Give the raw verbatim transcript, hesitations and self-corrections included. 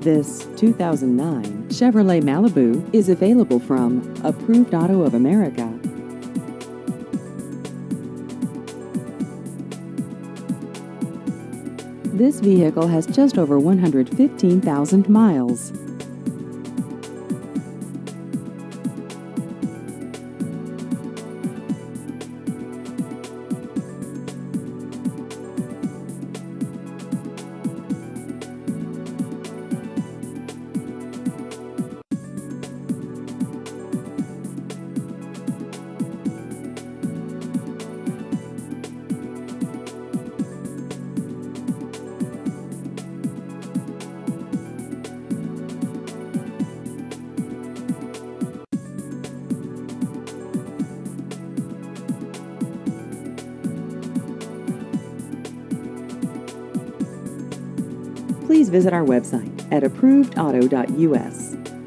This two thousand nine Chevrolet Malibu is available from Approved Auto of America. This vehicle has just over one hundred fifteen thousand miles. Please visit our website at approved auto dot U S.